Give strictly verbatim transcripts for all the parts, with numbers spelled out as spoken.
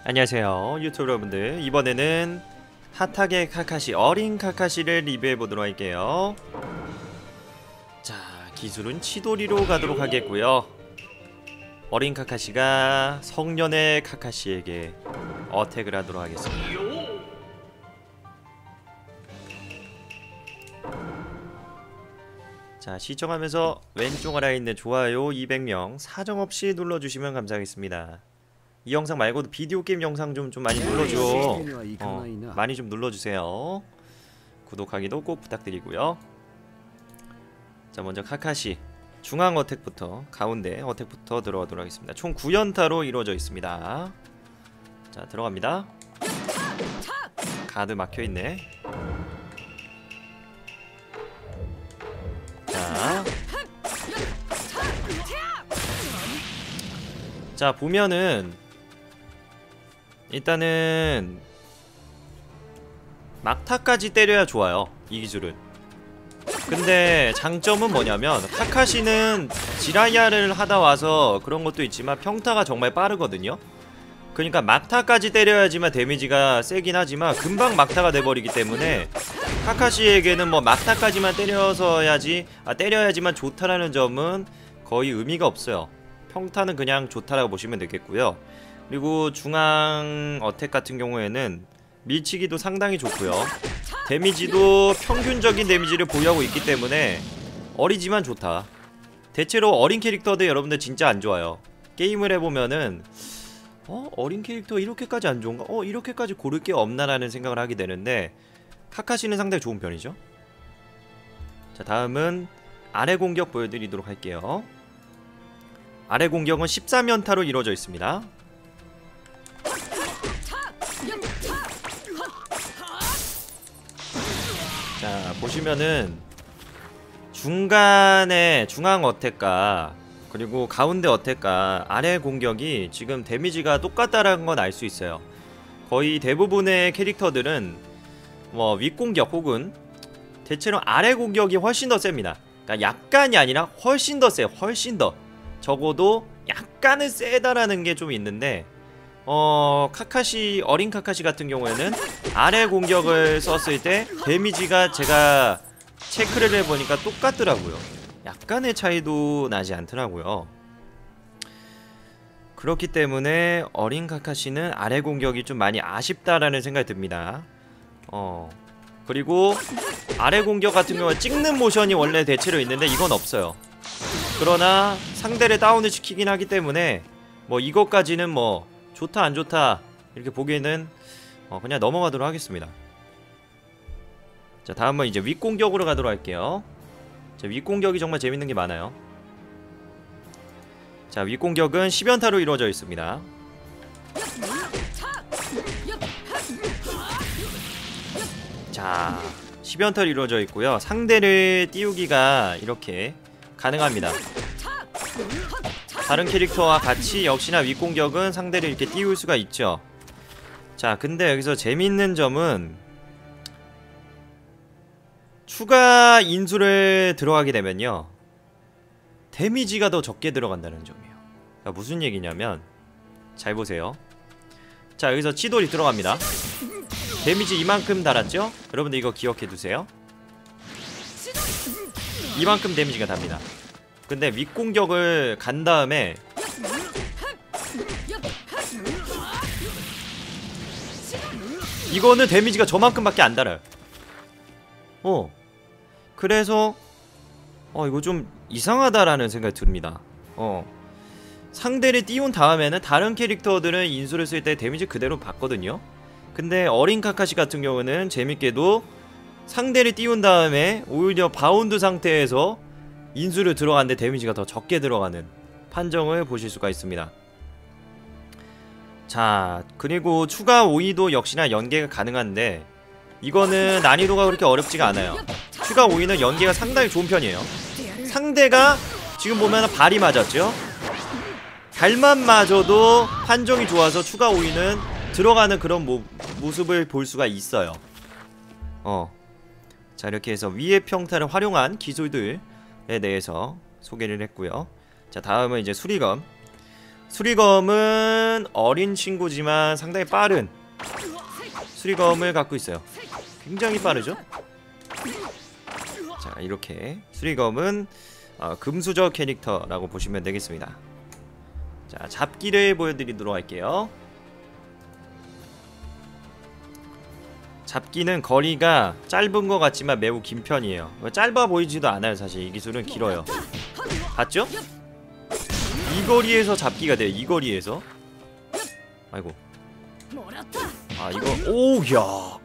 안녕하세요 유튜브 여러분들, 이번에는 핫하게 카카시, 어린 카카시를 리뷰해보도록 할게요. 자, 기술은 치도리로 가도록 하겠고요. 어린 카카시가 성년의 카카시에게 어택을 하도록 하겠습니다. 자, 시청하면서 왼쪽 아래에 있는 좋아요 이백 명 사정없이 눌러주시면 감사하겠습니다. 이 영상 말고도 비디오 게임 영상 좀, 좀 많이 눌러줘. 어, 많이 좀 눌러주세요. 구독하기도 꼭 부탁드리고요. 자, 먼저 카카시 중앙 어택부터, 가운데 어택부터 들어가도록 하겠습니다. 총 구 연타로 이루어져 있습니다. 자, 들어갑니다. 가드 막혀있네. 자, 자 보면은 일단은 막타까지 때려야 좋아요, 이 기술은. 근데 장점은 뭐냐면 카카시는 지라이아를 하다 와서 그런 것도 있지만 평타가 정말 빠르거든요. 그러니까 막타까지 때려야지만 데미지가 세긴 하지만 금방 막타가 돼버리기 때문에 카카시에게는 뭐 막타까지만 때려서야지 아 때려야지만 좋다라는 점은 거의 의미가 없어요. 평타는 그냥 좋다라고 보시면 되겠고요. 그리고 중앙 어택 같은 경우에는 밀치기도 상당히 좋고요. 데미지도 평균적인 데미지를 보유하고 있기 때문에 어리지만 좋다. 대체로 어린 캐릭터들 여러분들 진짜 안 좋아요. 게임을 해보면은 어? 어린 캐릭터 이렇게까지 안 좋은가? 어? 이렇게까지 고를 게 없나라는 생각을 하게 되는데 카카시는 상당히 좋은 편이죠. 자, 다음은 아래 공격 보여드리도록 할게요. 아래 공격은 십삼 연타로 이루어져 있습니다. 자, 보시면은 중간에 중앙 어택과 그리고 가운데 어택과 아래 공격이 지금 데미지가 똑같다라는 건 알 수 있어요. 거의 대부분의 캐릭터들은 뭐 윗공격 혹은 대체로 아래 공격이 훨씬 더 셉니다. 그러니까 약간이 아니라 훨씬 더 세요. 훨씬 더. 적어도 약간은 세다라는 게 좀 있는데 어... 카카시, 어린 카카시 같은 경우에는 아래 공격을 썼을 때 데미지가 제가 체크를 해보니까 똑같더라고요. 약간의 차이도 나지 않더라고요. 그렇기 때문에 어린 카카시는 아래 공격이 좀 많이 아쉽다라는 생각이 듭니다. 어... 그리고 아래 공격 같은 경우에 찍는 모션이 원래 대체로 있는데 이건 없어요. 그러나 상대를 다운을 시키긴 하기 때문에 뭐 이것까지는 뭐 좋다 안 좋다 이렇게 보기에는 어 그냥 넘어가도록 하겠습니다. 자, 다음은 이제 윗공격으로 가도록 할게요. 자, 윗공격이 정말 재밌는 게 많아요. 자, 윗공격은 십 연타로 이루어져 있습니다. 자, 십 연타로 이루어져 있고요. 상대를 띄우기가 이렇게 가능합니다. 다른 캐릭터와 같이 역시나 윗공격은 상대를 이렇게 띄울 수가 있죠. 자, 근데 여기서 재밌는 점은 추가 인수를 들어가게 되면요 데미지가 더 적게 들어간다는 점이에요. 그러니까 무슨 얘기냐면 잘 보세요. 자, 여기서 치돌이 들어갑니다. 데미지 이만큼 달았죠? 여러분들 이거 기억해두세요. 이만큼 데미지가 답니다. 근데 윗공격을 간 다음에 이거는 데미지가 저만큼밖에 안 달아요. 어 그래서 어 이거 좀 이상하다라는 생각이 듭니다. 어 상대를 띄운 다음에는 다른 캐릭터들은 인수를 쓸 때 데미지 그대로 받거든요. 근데 어린 카카시 같은 경우는 재밌게도 상대를 띄운 다음에 오히려 바운드 상태에서 인수를 들어가는데 데미지가 더 적게 들어가는 판정을 보실 수가 있습니다. 자, 그리고 추가 오이도 역시나 연계가 가능한데 이거는 난이도가 그렇게 어렵지가 않아요. 추가 오이는 연계가 상당히 좋은 편이에요. 상대가 지금 보면 발이 맞았죠? 발만 맞아도 판정이 좋아서 추가 오이는 들어가는 그런 모, 모습을 볼 수가 있어요. 어. 자, 이렇게 해서 위의 평타를 활용한 기술들에 대해서 소개를 했고요. 자, 다음은 이제 수리검. 수리검은 어린 친구지만 상당히 빠른 수리검을 갖고 있어요. 굉장히 빠르죠? 자, 이렇게 수리검은 어, 금수저 캐릭터라고 보시면 되겠습니다. 자, 잡기를 보여드리도록 할게요. 잡기는 거리가 짧은 것 같지만 매우 긴 편이에요. 짧아 보이지도 않아요. 사실 이 기술은 길어요. 봤죠? 이 거리에서 잡기가 돼요. 이 거리에서. 아이고. 아, 이거 오우야,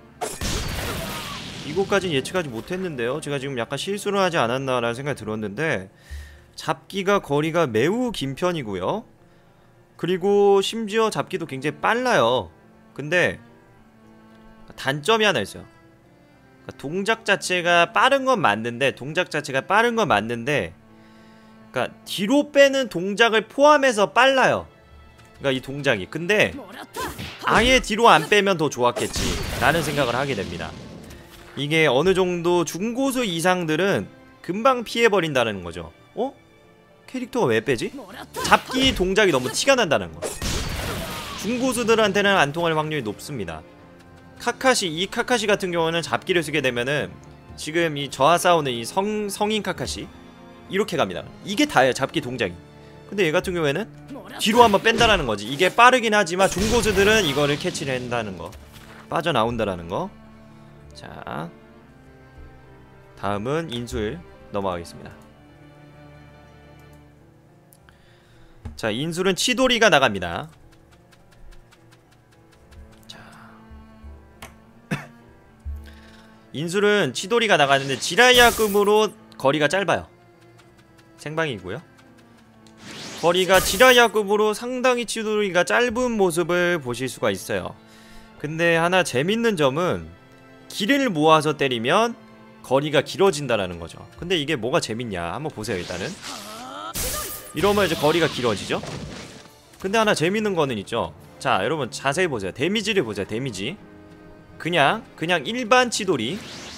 이거까진 예측하지 못했는데요. 제가 지금 약간 실수를 하지 않았나라는 생각이 들었는데, 잡기가 거리가 매우 긴 편이고요. 그리고 심지어 잡기도 굉장히 빨라요. 근데 단점이 하나 있어요. 동작 자체가 빠른 건 맞는데 동작 자체가 빠른 건 맞는데 그러니까 뒤로 빼는 동작을 포함해서 빨라요. 그러니까 이 동작이. 근데 아예 뒤로 안 빼면 더 좋았겠지 라는 생각을 하게 됩니다. 이게 어느 정도 중고수 이상들은 금방 피해버린다는 거죠. 어? 캐릭터가 왜 빼지? 잡기 동작이 너무 티가 난다는 거. 중고수들한테는 안 통할 확률이 높습니다. 카카시, 이 카카시 같은 경우는 잡기를 쓰게 되면은 지금 이 저하 싸우는 이 성, 성인 카카시 이렇게 갑니다. 이게 다예요, 잡기 동작이. 근데 얘 같은 경우에는 뒤로 한번 뺀다라는 거지. 이게 빠르긴 하지만 중고수들은 이거를 캐치를 한다는 거, 빠져나온다라는 거. 자, 다음은 인술 넘어가겠습니다. 자, 인술은 치도리가 나갑니다. 자, 인술은 치도리가 나가는데 지라이아급으로 거리가 짧아요. 생방이고요. 거리가 지라이아급으로 상당히 치도리가 짧은 모습을 보실 수가 있어요. 근데 하나 재밌는 점은 길을 모아서 때리면 거리가 길어진다라는 거죠. 근데 이게 뭐가 재밌냐 한번 보세요. 일단은 이러면 이제 거리가 길어지죠. 근데 하나 재밌는 거는 있죠. 자, 여러분 자세히 보세요. 데미지를 보세요. 데미지 그냥 그냥 일반 치도리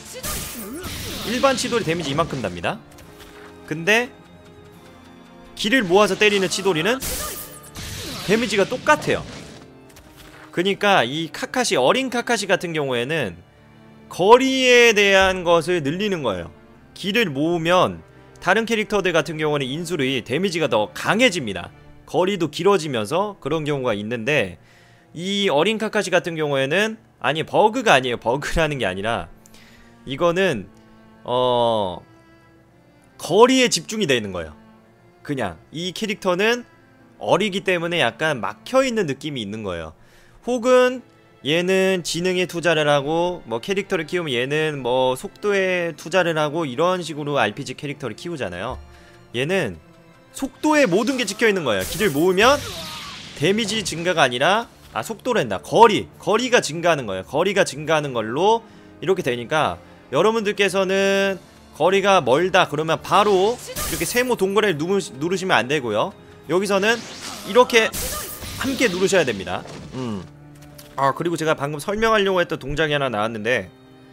일반 치도리 데미지 이만큼 답니다. 근데 길을 모아서 때리는 치도리는 데미지가 똑같아요. 그니까 이 카카시, 어린 카카시 같은 경우에는 거리에 대한 것을 늘리는 거예요. 길을 모으면 다른 캐릭터들 같은 경우는 인술이 데미지가 더 강해집니다. 거리도 길어지면서 그런 경우가 있는데, 이 어린 카카시 같은 경우에는 아니 버그가 아니에요. 버그라는 게 아니라 이거는 어 거리에 집중이 되는 거예요. 그냥 이 캐릭터는 어리기 때문에 약간 막혀있는 느낌이 있는 거예요. 혹은 얘는 지능에 투자를 하고 뭐 캐릭터를 키우면 얘는 뭐 속도에 투자를 하고 이런 식으로 알피지 캐릭터를 키우잖아요. 얘는 속도에 모든 게 찍혀있는 거예요. 길을 모으면 데미지 증가가 아니라 아 속도랜다. 거리 거리가 증가하는 거예요. 거리가 증가하는 걸로 이렇게 되니까 여러분들께서는 거리가 멀다 그러면 바로 이렇게 세모 동그라미 누르시, 누르시면 안 되고요. 여기서는 이렇게 함께 누르셔야 됩니다. 음. 아, 그리고 제가 방금 설명하려고 했던 동작이 하나 나왔는데,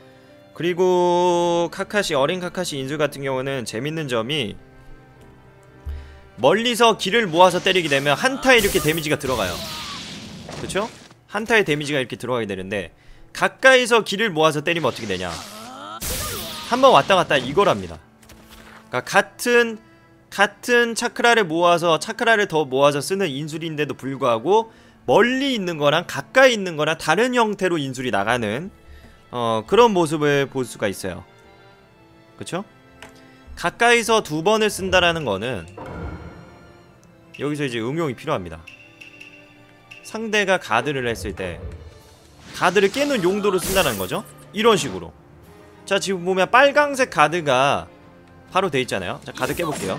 그리고 카카시, 어린 카카시 인술 같은 경우는 재밌는 점이 멀리서 길을 모아서 때리게 되면 한타에 이렇게 데미지가 들어가요. 그쵸? 한타에 데미지가 이렇게 들어가게 되는데, 가까이서 길을 모아서 때리면 어떻게 되냐, 한번 왔다갔다 이거랍니다. 그러니까 같은 같은 차크라를 모아서 차크라를 더 모아서 쓰는 인술인데도 불구하고 멀리 있는 거랑 가까이 있는 거랑 다른 형태로 인술이 나가는 어 그런 모습을 볼 수가 있어요. 그쵸? 가까이서 두 번을 쓴다라는 거는 여기서 이제 응용이 필요합니다. 상대가 가드를 했을 때 가드를 깨는 용도로 쓴다는 거죠. 이런 식으로. 자, 지금 보면 빨강색 가드가 바로 돼 있잖아요. 자, 가드 깨볼게요.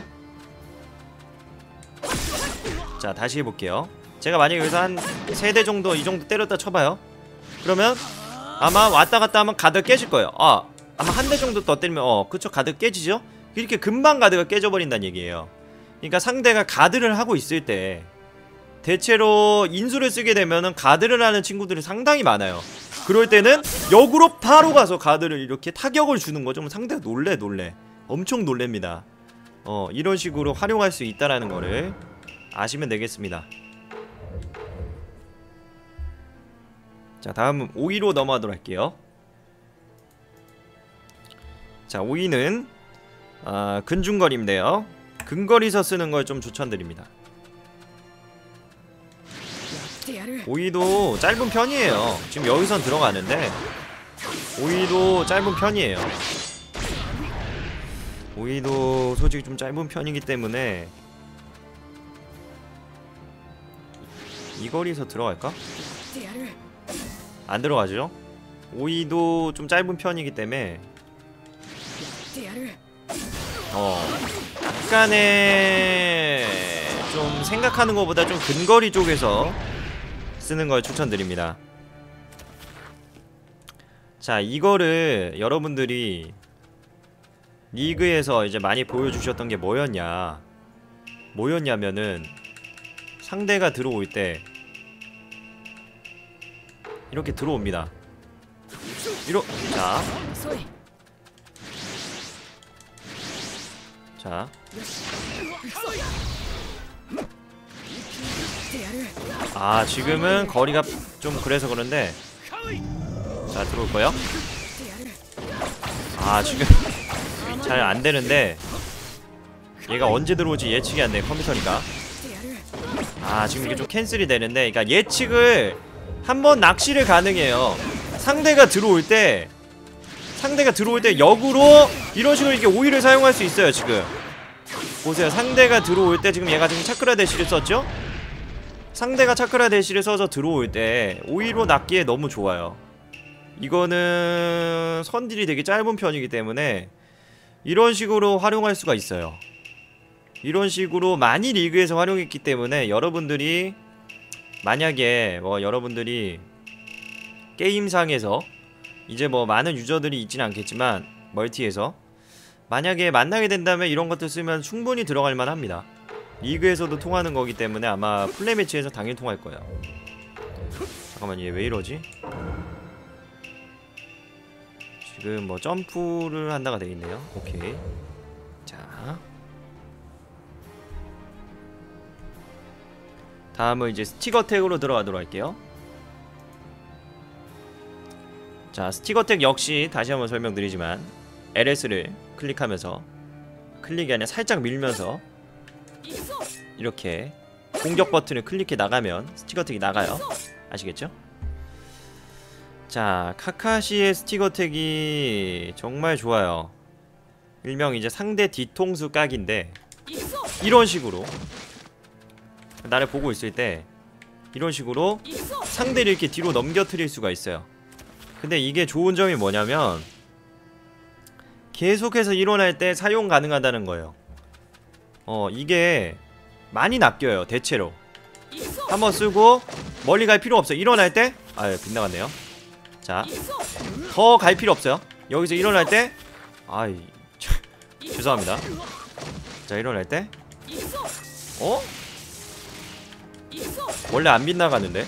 자, 다시 해볼게요. 제가 만약에 여기서 한 세 대 정도 이 정도 때렸다 쳐봐요. 그러면 아마 왔다갔다 하면 가드가 깨질 거예요. 아, 아마 한 대 정도 더 때리면 어 그쵸, 가드 깨지죠? 이렇게 금방 가드가 깨져버린다는 얘기예요. 그러니까 상대가 가드를 하고 있을 때 대체로 인수를 쓰게 되면은 가드를 하는 친구들이 상당히 많아요. 그럴 때는 역으로 바로 가서 가드를 이렇게 타격을 주는 거죠. 상대가 놀래 놀래 엄청 놀랍니다. 어 이런 식으로 활용할 수 있다라는 거를 아시면 되겠습니다. 자, 다음은 오이로 넘어가도록 할게요. 자, 오이는 아, 근중거리인데요. 근거리에서 쓰는 걸 좀 추천드립니다. 오이도 짧은 편이에요. 지금 여기선 들어가는데 오이도 짧은 편이에요. 오이도 솔직히 좀 짧은 편이기 때문에 이 거리에서 들어갈까? 안 들어가죠? 오이도 좀 짧은 편이기 때문에 어 약간의 좀 생각하는 것보다 좀 근거리 쪽에서 쓰는 걸 추천드립니다. 자, 이거를 여러분들이 리그에서 이제 많이 보여주셨던 게 뭐였냐 뭐였냐면은 상대가 들어올 때 이렇게 들어옵니다. 이러 자 자 아, 지금은 거리가 좀 그래서 그런데 자, 들어올 거요? 아, 지금 잘 안 되는데 얘가 언제 들어올지 예측이 안 돼, 컴퓨터니까. 아, 지금 이게 좀 캔슬이 되는데, 그러니까 예측을 한번 낚시를 가능해요. 상대가 들어올 때 상대가 들어올 때 역으로 이런 식으로 이렇게 오이를 사용할 수 있어요. 지금 보세요. 상대가 들어올 때 지금 얘가 지금 차크라 대시를 썼죠? 상대가 차크라 대시를 써서 들어올 때 오이로 낚기에 너무 좋아요. 이거는 선딜이 되게 짧은 편이기 때문에 이런 식으로 활용할 수가 있어요. 이런 식으로 많이 리그에서 활용했기 때문에 여러분들이 만약에 뭐 여러분들이 게임상에서 이제 뭐 많은 유저들이 있지는 않겠지만 멀티에서 만약에 만나게 된다면 이런 것들 쓰면 충분히 들어갈 만합니다. 리그에서도 통하는 거기 때문에 아마 플레이 매치에서 당연히 통할 거예요. 잠깐만, 얘 왜 이러지? 지금 뭐 점프를 한다가 되겠네요. 오케이. 자, 다음은 이제 스틱 어택으로 들어가도록 할게요. 자, 스틱 어택 역시 다시 한번 설명드리지만 엘에스를 클릭하면서 클릭이 아니라 살짝 밀면서 이렇게 공격 버튼을 클릭해 나가면 스틱 어택이 나가요. 아시겠죠? 자, 카카시의 스틱 어택이 정말 좋아요. 일명 이제 상대 뒤통수 각인데 이런 식으로 나를 보고 있을 때 이런 식으로 상대를 이렇게 뒤로 넘겨뜨릴 수가 있어요. 근데 이게 좋은 점이 뭐냐면 계속해서 일어날 때 사용 가능하다는 거예요. 어, 이게 많이 낚여요. 대체로 한번 쓰고 멀리 갈 필요 없어요. 일어날 때 아유, 빗나갔네요. 자, 더 갈 필요 없어요. 여기서 일어날 때 아이 죄송합니다. 자, 일어날 때 어? 원래 안 빗나가는데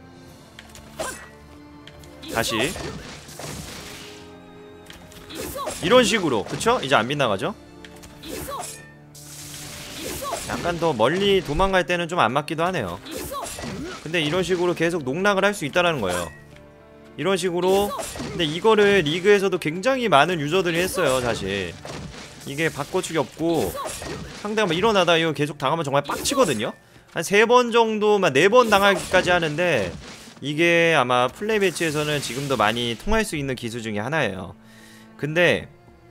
다시 이런 식으로, 그쵸? 이제 안 빗나가죠? 약간 더 멀리 도망갈 때는 좀 안 맞기도 하네요. 근데 이런 식으로 계속 농락을 할 수 있다라는 거예요. 이런 식으로. 근데 이거를 리그에서도 굉장히 많은 유저들이 했어요. 사실 이게 바꿔치기 없고 상대가 막 일어나다 이거 계속 당하면 정말 빡치거든요. 한 세 번 정도만, 네 번 당하기까지 하는데 이게 아마 플레이 매치에서는 지금도 많이 통할 수 있는 기술 중에 하나예요. 근데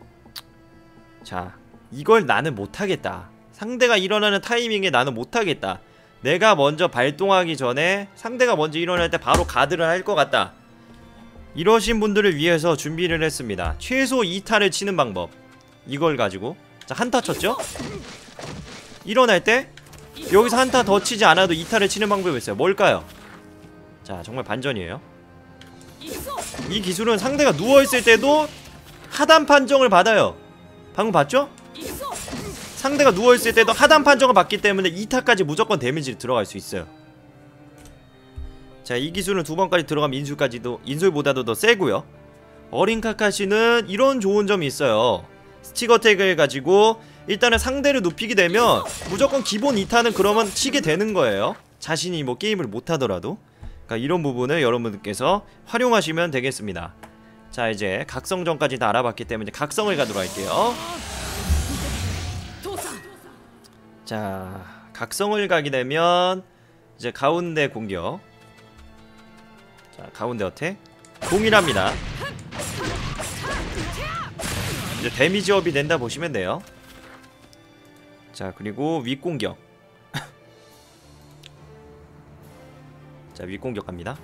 자, 이걸 나는 못하겠다. 상대가 일어나는 타이밍에 나는 못하겠다. 내가 먼저 발동하기 전에 상대가 먼저 일어날 때 바로 가드를 할 것 같다. 이러신 분들을 위해서 준비를 했습니다. 최소 이 타를 치는 방법. 이걸 가지고 자, 한타 쳤죠? 일어날 때 여기서 한타 더 치지 않아도 이 타를 치는 방법이 있어요. 뭘까요? 자, 정말 반전이에요. 이 기술은 상대가 누워있을 때도 하단 판정을 받아요. 방금 봤죠? 상대가 누워있을 때도 하단 판정을 받기 때문에 이 타까지 무조건 데미지를 들어갈 수 있어요. 자, 이 기술은 두 번까지 들어가면 인술까지도, 인술보다도 더 세고요. 어린 카카시는 이런 좋은 점이 있어요. 스틱 어택을 가지고 일단은 상대를 눕히게 되면 무조건 기본 이 타는 그러면 치게 되는 거예요. 자신이 뭐 게임을 못하더라도. 그러니까 이런 부분을 여러분들께서 활용하시면 되겠습니다. 자, 이제 각성전까지 다 알아봤기 때문에 각성을 가도록 할게요. 자, 각성을 가게 되면 이제 가운데 공격. 자, 가운데 어택 동일합니다. 이제 데미지업이 된다 보시면 돼요. 자, 그리고 윗공격. 자, 윗공격 갑니다.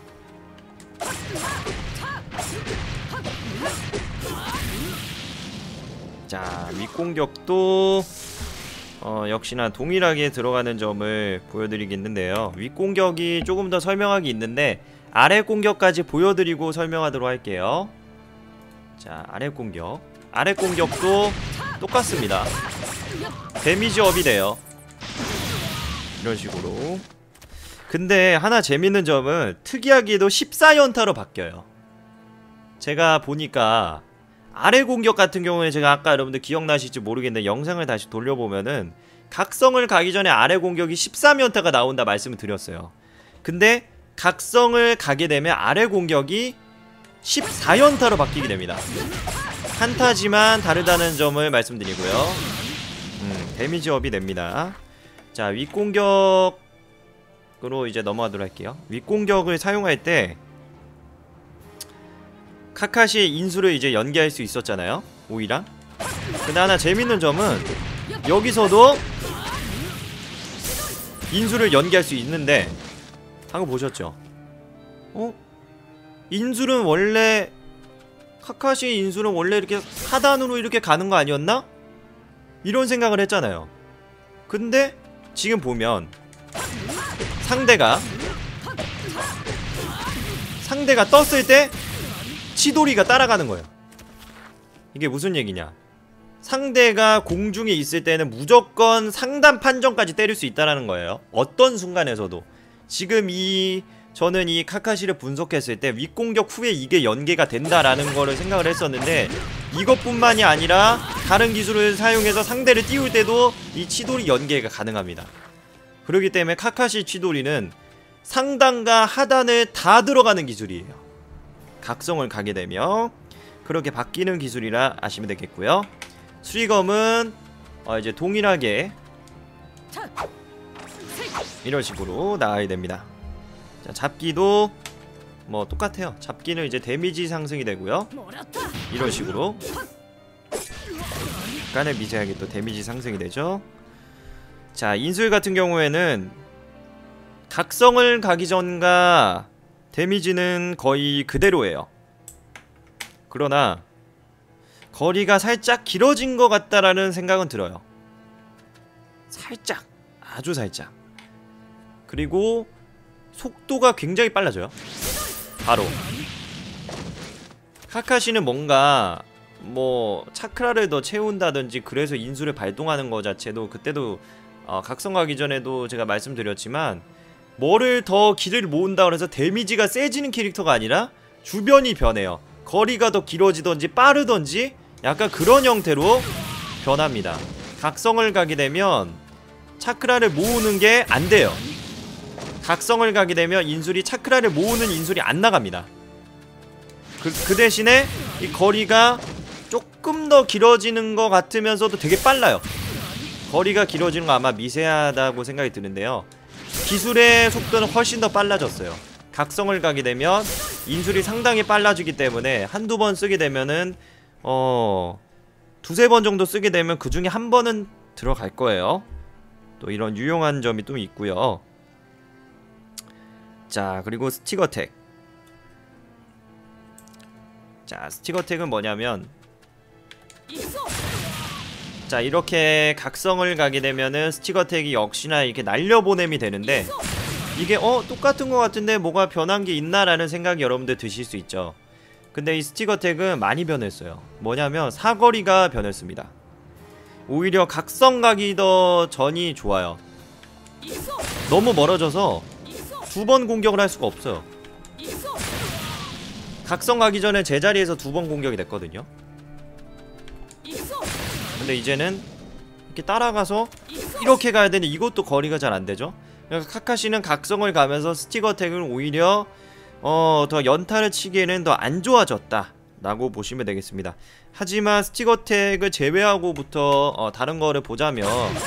자, 윗공격도 어, 역시나 동일하게 들어가는 점을 보여드리겠는데요. 윗공격이 조금 더 설명하기 있는데 아래 공격까지 보여드리고 설명하도록 할게요. 자, 아래 공격. 아래 공격도 똑같습니다. 데미지 업이 돼요. 이런 식으로. 근데 하나 재밌는 점은 특이하게도 십사 연타로 바뀌어요. 제가 보니까 아래 공격 같은 경우에 제가 아까 여러분들 기억나실지 모르겠는데 영상을 다시 돌려보면은 각성을 가기 전에 아래 공격이 십삼 연타가 나온다 말씀을 드렸어요. 근데 각성을 가게 되면 아래 공격이 십사 연타로 바뀌게 됩니다. 한타지만 다르다는 점을 말씀드리고요. 음, 데미지 업이 됩니다. 자, 윗공격으로 이제 넘어가도록 할게요. 윗공격을 사용할 때 카카시의 인수를 이제 연계할 수 있었잖아요, 오이랑. 근데 하나 재밌는 점은 여기서도 인수를 연계할 수 있는데 방금 보셨죠? 어? 인술은 원래 카카시 인술은 원래 이렇게 하단으로 이렇게 가는 거 아니었나? 이런 생각을 했잖아요. 근데 지금 보면 상대가 상대가 떴을 때 치도리가 따라가는 거예요. 이게 무슨 얘기냐? 상대가 공중에 있을 때는 무조건 상단 판정까지 때릴 수 있다라는 거예요. 어떤 순간에서도. 지금 이 저는 이 카카시를 분석했을 때 윗공격 후에 이게 연계가 된다라는 거를 생각을 했었는데 이것뿐만이 아니라 다른 기술을 사용해서 상대를 띄울 때도 이 치도리 연계가 가능합니다. 그렇기 때문에 카카시 치도리는 상단과 하단을 다 들어가는 기술이에요. 각성을 가게 되면 그렇게 바뀌는 기술이라 아시면 되겠고요. 수리검은 어 이제 동일하게 이런 식으로 나와야 됩니다. 자, 잡기도 뭐 똑같아요. 잡기는 이제 데미지 상승이 되고요. 이런 식으로 약간의 미세하게 또 데미지 상승이 되죠. 자, 인술 같은 경우에는 각성을 가기 전과 데미지는 거의 그대로예요. 그러나 거리가 살짝 길어진 것 같다라는 생각은 들어요. 살짝, 아주 살짝. 그리고 속도가 굉장히 빨라져요. 바로 카카시는 뭔가 뭐 차크라를 더 채운다든지 그래서 인수를 발동하는 거 자체도 그때도 어, 각성 가기 전에도 제가 말씀드렸지만 뭐를 더 길을 모은다 그래서 데미지가 세지는 캐릭터가 아니라 주변이 변해요. 거리가 더 길어지던지 빠르던지 약간 그런 형태로 변합니다. 각성을 가게 되면 차크라를 모으는 게 안 돼요. 각성을 가게 되면 인술이 차크라를 모으는 인술이 안 나갑니다. 그, 그 대신에 이 거리가 조금 더 길어지는 것 같으면서도 되게 빨라요. 거리가 길어지는 거 아마 미세하다고 생각이 드는데요. 기술의 속도는 훨씬 더 빨라졌어요. 각성을 가게 되면 인술이 상당히 빨라지기 때문에 한두 번 쓰게 되면은 어... 두세 번 정도 쓰게 되면 그 중에 한 번은 들어갈 거예요. 또 이런 유용한 점이 또 있고요. 자, 그리고 스틱어택. 자, 스틱어택은 뭐냐면 자, 이렇게 각성을 가게 되면은 스틱어택이 역시나 이렇게 날려보냄이 되는데 이게 어? 똑같은 것 같은데 뭐가 변한 게 있나라는 생각이 여러분들 드실 수 있죠. 근데 이 스틱어택은 많이 변했어요. 뭐냐면 사거리가 변했습니다. 오히려 각성 가기 더 전이 좋아요. 너무 멀어져서 두 번 공격을 할 수가 없어요. 각성 가기 전에 제자리에서 두 번 공격이 됐거든요. 근데 이제는 이렇게 따라가서 이렇게 가야 되는데 이것도 거리가 잘 안되죠. 그러니까 카카시는 각성을 가면서 스틱어택을 오히려 어, 더 연타를 치기에는 더 안 좋아졌다 라고 보시면 되겠습니다. 하지만 스틱어택을 제외하고부터 어, 다른 거를 보자면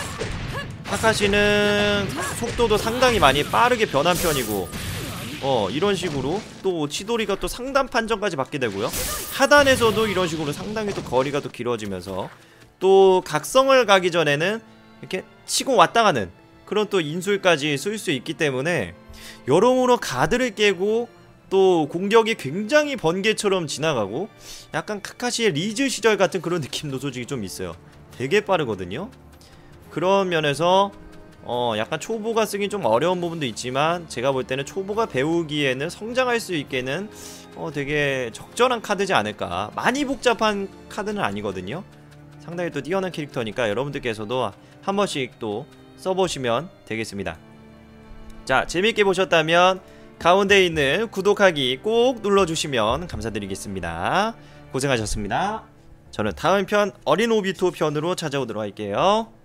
카카시는 속도도 상당히 많이 빠르게 변한 편이고, 어 이런 식으로 또 치도리가 또 상단 판정까지 받게 되고요. 하단에서도 이런 식으로 상당히 또 거리가 또 길어지면서 또 각성을 가기 전에는 이렇게 치고 왔다 가는 그런 또 인술까지 쓸 수 있기 때문에 여러모로 가드를 깨고 또 공격이 굉장히 번개처럼 지나가고, 약간 카카시의 리즈 시절 같은 그런 느낌도 솔직히 좀 있어요. 되게 빠르거든요. 그런 면에서 어 약간 초보가 쓰긴 좀 어려운 부분도 있지만, 제가 볼 때는 초보가 배우기에는 성장할 수 있게는 어 되게 적절한 카드지 않을까. 많이 복잡한 카드는 아니거든요. 상당히 또 뛰어난 캐릭터니까 여러분들께서도 한 번씩 또 써보시면 되겠습니다. 자, 재밌게 보셨다면 가운데 있는 구독하기 꼭 눌러주시면 감사드리겠습니다. 고생하셨습니다. 저는 다음 편 어린 오비토 편으로 찾아오도록 할게요.